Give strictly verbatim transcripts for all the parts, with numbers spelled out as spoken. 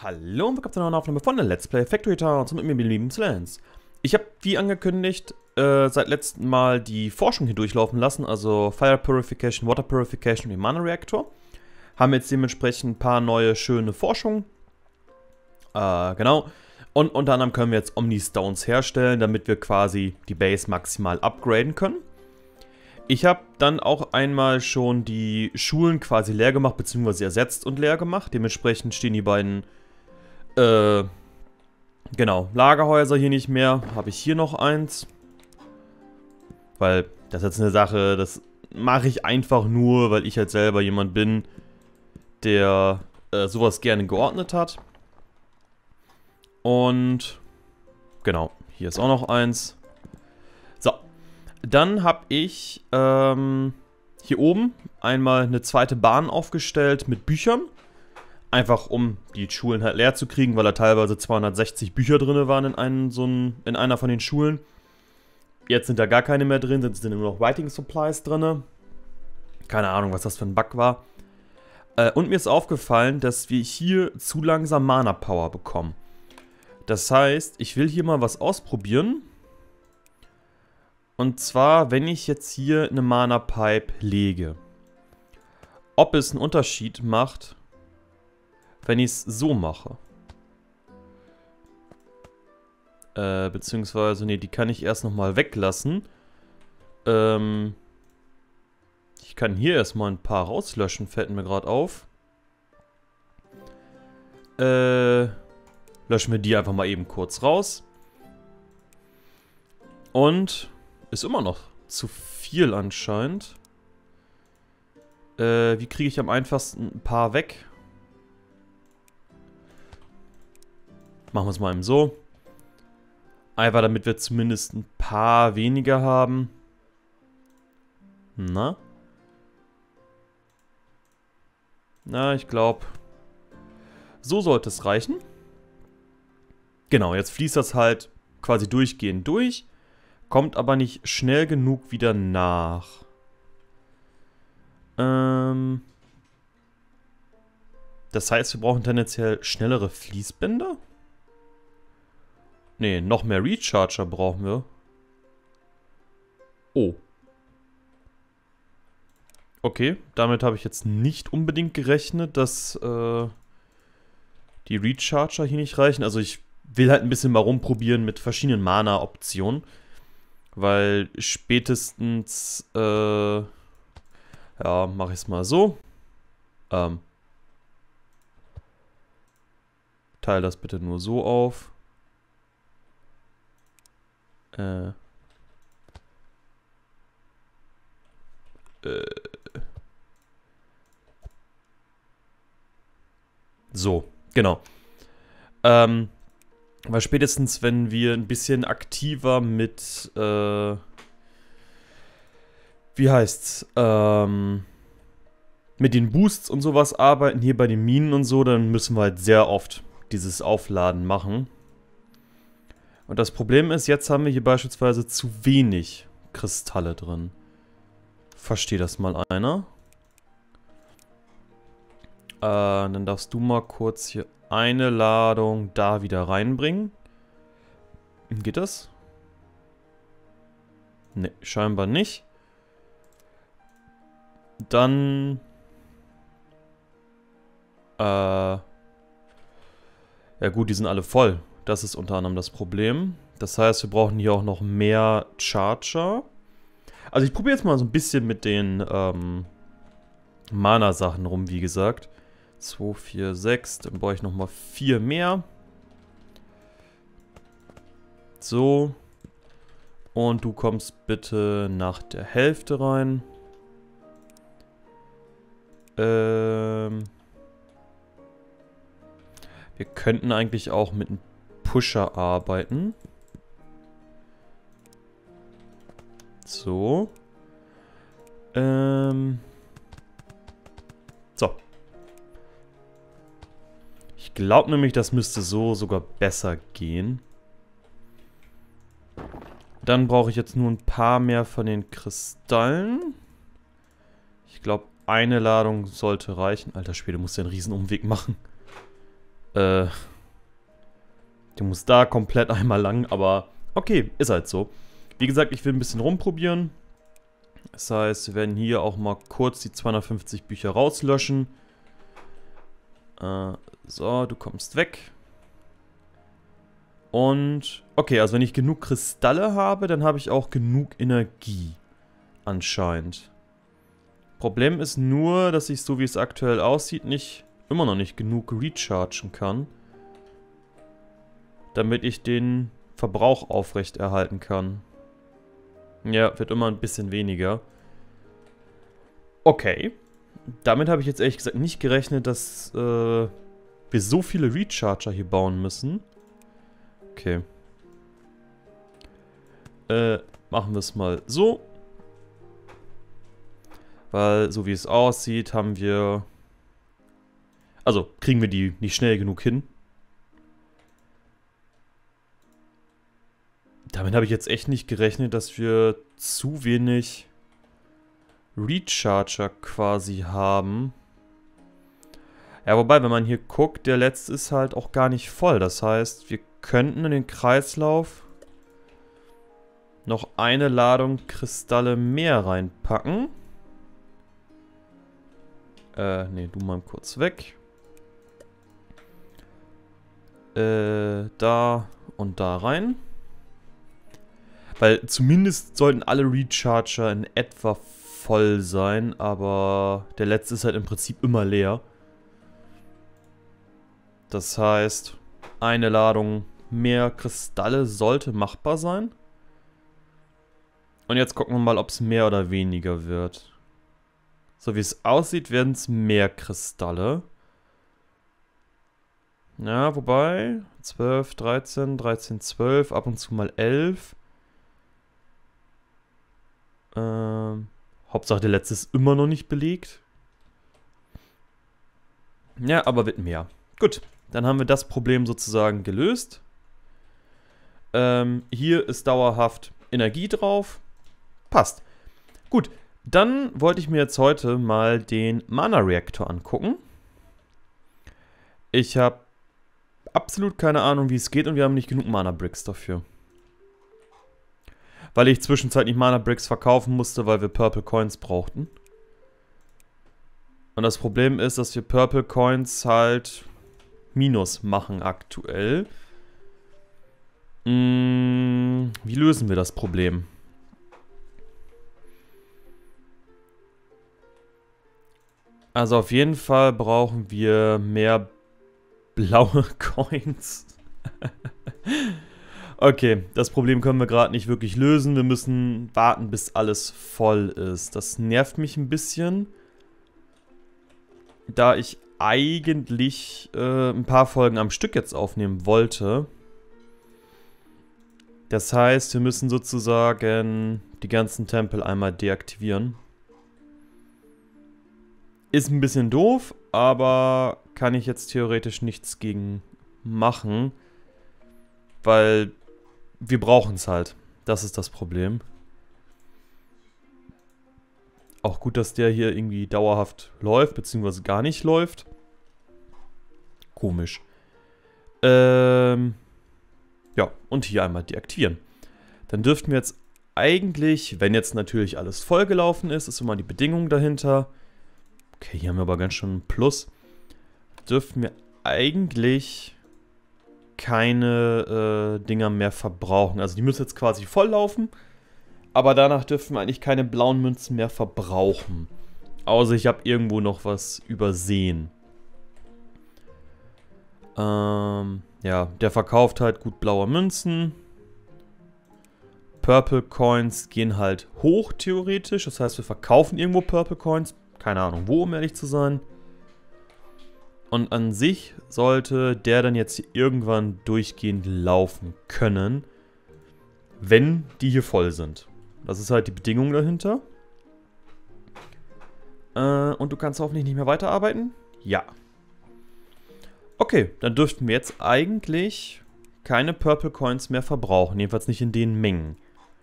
Hallo und willkommen zu einer neuen Aufnahme von der Let's Play Factory Towns mit mir, mir lieben Slans. Ich habe, wie angekündigt, äh, seit letztem Mal die Forschung hier durchlaufen lassen, also Fire Purification, Water Purification und den Mana Reactor. Haben jetzt dementsprechend ein paar neue, schöne Forschungen. Äh, genau. Und unter anderem können wir jetzt Omni-Stones herstellen, damit wir quasi die Base maximal upgraden können. Ich habe dann auch einmal schon die Schulen quasi leer gemacht, beziehungsweise ersetzt und leer gemacht. Dementsprechend stehen die beiden Äh, genau, Lagerhäuser hier nicht mehr. Habe ich hier noch eins. Weil das ist jetzt eine Sache, das mache ich einfach nur, weil ich halt selber jemand bin, der äh, sowas gerne geordnet hat. Und genau, hier ist auch noch eins. So, dann habe ich ähm, hier oben einmal eine zweite Bahn aufgestellt mit Büchern. Einfach um die Schulen halt leer zu kriegen, weil da teilweise zweihundertsechzig Bücher drin waren in, einen, so ein, in einer von den Schulen. Jetzt sind da gar keine mehr drin, sind nur noch Writing Supplies drin. Keine Ahnung, was das für ein Bug war. Äh, und mir ist aufgefallen, dass wir hier zu langsam Mana Power bekommen. Das heißt, ich will hier mal was ausprobieren. Und zwar, wenn ich jetzt hier eine Mana Pipe lege. Ob es einen Unterschied macht, wenn ich es so mache. Äh, beziehungsweise, nee, die kann ich erst nochmal weglassen. Ähm, ich kann hier erstmal ein paar rauslöschen, fällt mir gerade auf. Äh, löschen wir die einfach mal eben kurz raus. Und ist immer noch zu viel anscheinend. Äh, wie kriege ich am einfachsten ein paar weg? Machen wir es mal eben so. Einfach damit wir zumindest ein paar weniger haben. Na? Na, ich glaube, so sollte es reichen. Genau, jetzt fließt das halt quasi durchgehend durch. Kommt aber nicht schnell genug wieder nach. Ähm... Das heißt, wir brauchen tendenziell schnellere Fließbänder? Ne, noch mehr Recharger brauchen wir. Oh. Okay, damit habe ich jetzt nicht unbedingt gerechnet, dass äh, die Recharger hier nicht reichen. Also ich will halt ein bisschen mal rumprobieren mit verschiedenen Mana-Optionen. Weil spätestens, äh, ja, mache ich es mal so. Ähm, teile das bitte nur so auf. Äh. Äh. So, genau. Ähm, weil spätestens, wenn wir ein bisschen aktiver mit, äh, wie heißt's, ähm, mit den Boosts und sowas arbeiten, hier bei den Minen und so, dann müssen wir halt sehr oft dieses Aufladen machen. Und das Problem ist, jetzt haben wir hier beispielsweise zu wenig Kristalle drin. Versteht das mal einer? Äh, dann darfst du mal kurz hier eine Ladung da wieder reinbringen. Geht das? Ne, scheinbar nicht. Dann... Äh... Ja gut, die sind alle voll. Das ist unter anderem das Problem. Das heißt, wir brauchen hier auch noch mehr Charger. Also ich probiere jetzt mal so ein bisschen mit den ähm, Mana-Sachen rum, wie gesagt. zwei, vier, sechs. Dann brauche ich nochmal vier mehr. So. Und du kommst bitte nach der Hälfte rein. Ähm... Wir könnten eigentlich auch mit einem Pusher arbeiten. So. Ähm. So. Ich glaube nämlich, das müsste so sogar besser gehen. Dann brauche ich jetzt nur ein paar mehr von den Kristallen. Ich glaube, eine Ladung sollte reichen. Alter Schwede, muss ja einen riesen Umweg machen. Äh, der muss da komplett einmal lang, aber okay, ist halt so. Wie gesagt, ich will ein bisschen rumprobieren. Das heißt, wir werden hier auch mal kurz die zweihundertfünfzig Bücher rauslöschen. Äh, so, du kommst weg. Und, okay, also wenn ich genug Kristalle habe, dann habe ich auch genug Energie. Anscheinend. Problem ist nur, dass ich, so wie es aktuell aussieht, nicht, immer noch nicht genug rechargen kann. Damit ich den Verbrauch aufrechterhalten kann. Ja, wird immer ein bisschen weniger. Okay. Damit habe ich jetzt ehrlich gesagt nicht gerechnet, dass äh, wir so viele Recharger hier bauen müssen. Okay. Äh, machen wir es mal so. Weil, so wie es aussieht, haben wir... Also, kriegen wir die nicht schnell genug hin. Damit habe ich jetzt echt nicht gerechnet, dass wir zu wenig Recharger quasi haben. Ja, wobei, wenn man hier guckt, der letzte ist halt auch gar nicht voll. Das heißt, wir könnten in den Kreislauf noch eine Ladung Kristalle mehr reinpacken. Äh, ne, du mal kurz weg. Äh, da und da rein. Weil zumindest sollten alle Recharger in etwa voll sein, aber der letzte ist halt im Prinzip immer leer. Das heißt, eine Ladung mehr Kristalle sollte machbar sein. Und jetzt gucken wir mal, ob es mehr oder weniger wird. So wie es aussieht, werden es mehr Kristalle. Ja, wobei, zwölf, dreizehn, dreizehn, zwölf, ab und zu mal elf. Ähm, Hauptsache der letzte ist immer noch nicht belegt. Ja, aber wird mehr. Gut, dann haben wir das Problem sozusagen gelöst. Ähm, hier ist dauerhaft Energie drauf. Passt. Gut, dann wollte ich mir jetzt heute mal den Mana-Reaktor angucken. Ich habe absolut keine Ahnung, wie es geht und wir haben nicht genug Mana-Bricks dafür. Weil ich zwischenzeitlich Mana-Bricks verkaufen musste, weil wir Purple Coins brauchten. Und das Problem ist, dass wir Purple Coins halt Minus machen aktuell. Hm, wie lösen wir das Problem? Also auf jeden Fall brauchen wir mehr blaue Coins. Okay, das Problem können wir gerade nicht wirklich lösen. Wir müssen warten, bis alles voll ist. Das nervt mich ein bisschen. Da ich eigentlich äh, ein paar Folgen am Stück jetzt aufnehmen wollte. Das heißt, wir müssen sozusagen die ganzen Tempel einmal deaktivieren. Ist ein bisschen doof, aber kann ich jetzt theoretisch nichts gegen machen. Weil wir brauchen es halt. Das ist das Problem. Auch gut, dass der hier irgendwie dauerhaft läuft, beziehungsweise gar nicht läuft. Komisch. Ähm, ja, und hier einmal deaktivieren. Dann dürften wir jetzt eigentlich, wenn jetzt natürlich alles vollgelaufen ist, ist immer die Bedingung dahinter. Okay, hier haben wir aber ganz schön ein Plus. Dürften wir eigentlich keine äh, Dinger mehr verbrauchen. Also die müssen jetzt quasi volllaufen. Aber danach dürfen wir eigentlich keine blauen Münzen mehr verbrauchen. Außer ich habe irgendwo noch was übersehen. Ähm, ja, der verkauft halt gut blaue Münzen. Purple Coins gehen halt hoch theoretisch. Das heißt, wir verkaufen irgendwo Purple Coins. Keine Ahnung wo, um ehrlich zu sein. Und an sich sollte der dann jetzt hier irgendwann durchgehend laufen können. Wenn die hier voll sind. Das ist halt die Bedingung dahinter. Äh, und du kannst hoffentlich nicht mehr weiterarbeiten? Ja. Okay, dann dürften wir jetzt eigentlich keine Purple Coins mehr verbrauchen. Jedenfalls nicht in den Mengen.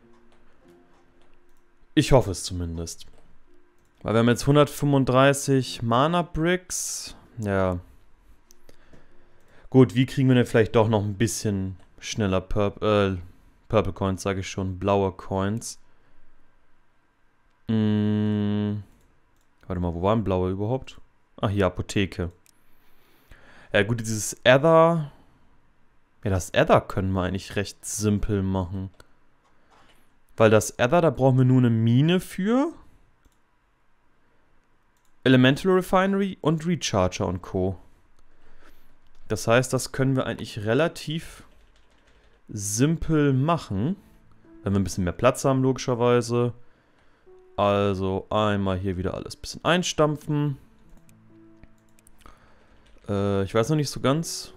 Ich hoffe es zumindest. Weil wir haben jetzt hundertfünfunddreißig Mana Bricks. Ja. Gut, wie kriegen wir denn vielleicht doch noch ein bisschen schneller Purp äh, Purple Coins, sage ich schon, blaue Coins? Hm, warte mal, wo waren blaue überhaupt? Ach hier, Apotheke. Ja gut, dieses Ether... Ja, das Ether können wir eigentlich recht simpel machen. Weil das Ether, da brauchen wir nur eine Mine für. Elemental Refinery und Recharger und Co. Das heißt, das können wir eigentlich relativ simpel machen. Wenn wir ein bisschen mehr Platz haben, logischerweise. Also einmal hier wieder alles ein bisschen einstampfen. Äh, ich weiß noch nicht so ganz.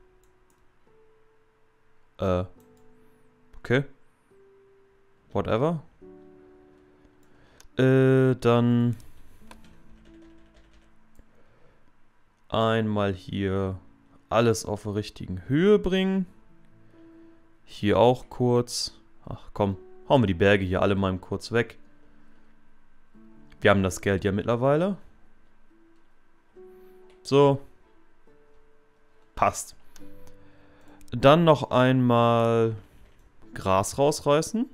Äh, okay. Whatever. Äh, dann einmal hier alles auf der richtigen Höhe bringen. Hier auch kurz. Ach komm, hauen wir die Berge hier alle mal kurz weg. Wir haben das Geld ja mittlerweile. So. Passt. Dann noch einmal Gras rausreißen.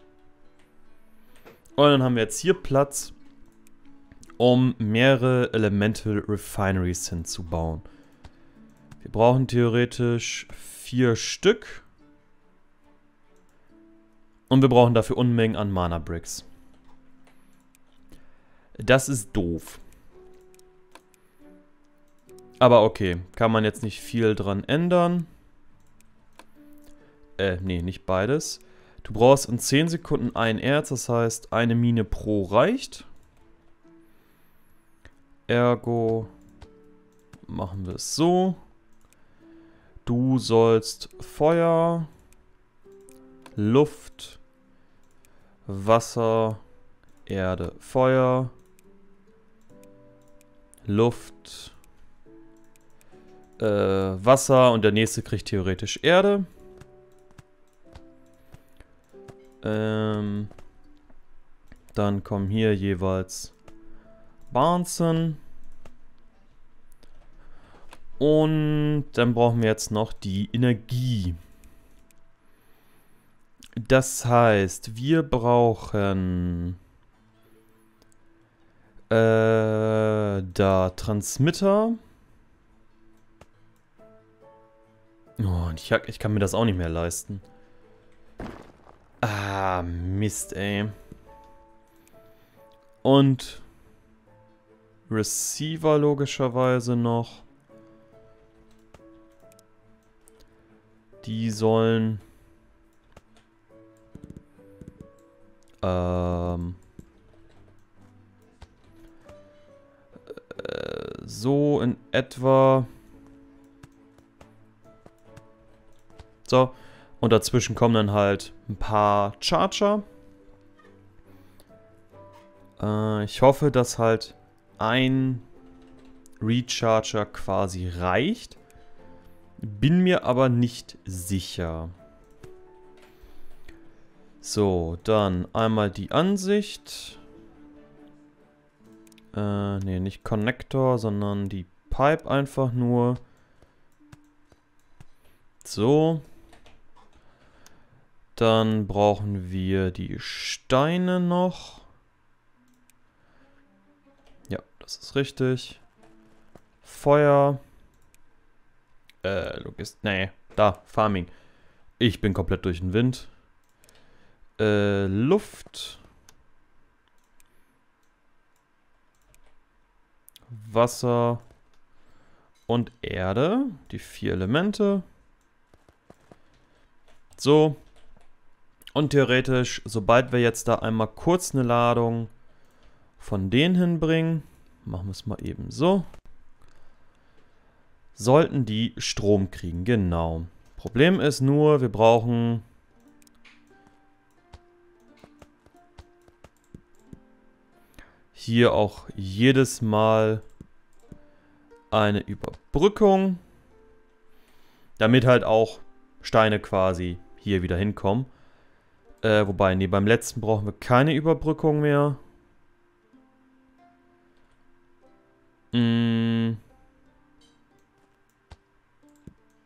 Und dann haben wir jetzt hier Platz, um mehrere Elemental Refineries hinzubauen. Wir brauchen theoretisch vier Stück. Und wir brauchen dafür Unmengen an Mana Bricks. Das ist doof. Aber okay, kann man jetzt nicht viel dran ändern. Äh, nee, nicht beides. Du brauchst in zehn Sekunden ein Erz, das heißt, eine Mine pro reicht. Ergo machen wir es so. Du sollst Feuer, Luft, Wasser, Erde, Feuer, Luft, äh, Wasser und der nächste kriegt theoretisch Erde. Ähm, dann kommen hier jeweils Barnsen. Und dann brauchen wir jetzt noch die Energie. Das heißt, wir brauchen äh, da Transmitter. Oh, und ich, ich kann mir das auch nicht mehr leisten. Ah, Mist, ey. Und Receiver logischerweise noch. Die sollen ähm, äh, so in etwa. So. Und dazwischen kommen dann halt ein paar Charger. Äh, ich hoffe, dass halt ein Recharger quasi reicht. Bin mir aber nicht sicher. So, dann einmal die Ansicht. Äh, nee, nicht Connector, sondern die Pipe einfach nur. So. Dann brauchen wir die Steine noch. Ja, das ist richtig. Feuer. Äh, Logist. Nee, da, Farming. Ich bin komplett durch den Wind. Äh, Luft. Wasser. Und Erde. Die vier Elemente. So. Und theoretisch, sobald wir jetzt da einmal kurz eine Ladung von denen hinbringen, machen wir es mal eben so, sollten die Strom kriegen, genau. Problem ist nur, wir brauchen hier auch jedes Mal eine Überbrückung, damit halt auch Steine quasi hier wieder hinkommen. Äh, wobei, nee, beim letzten brauchen wir keine Überbrückung mehr. Mm.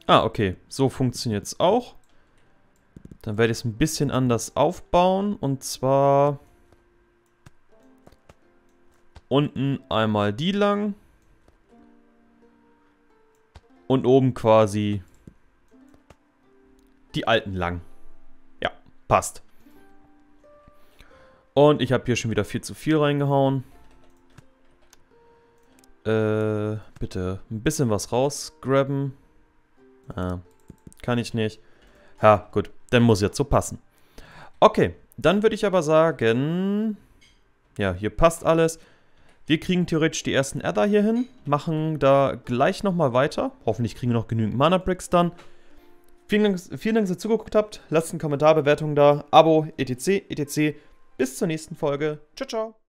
Ah, okay. So funktioniert es auch. Dann werde ich es ein bisschen anders aufbauen. Und zwar unten einmal die lang. Und oben quasi die alten lang. Ja, passt. Und ich habe hier schon wieder viel zu viel reingehauen. Äh, bitte ein bisschen was rausgraben. Ah, kann ich nicht. Ja, gut. Dann muss jetzt so passen. Okay, dann würde ich aber sagen... Ja, hier passt alles. Wir kriegen theoretisch die ersten Ether hier hin. Machen da gleich nochmal weiter. Hoffentlich kriegen wir noch genügend Mana Bricks dann. Vielen Dank, vielen Dank, dass ihr zugeguckt habt. Lasst eine Kommentarbewertung da. Abo, et cetera et cetera. Bis zur nächsten Folge. Ciao, ciao.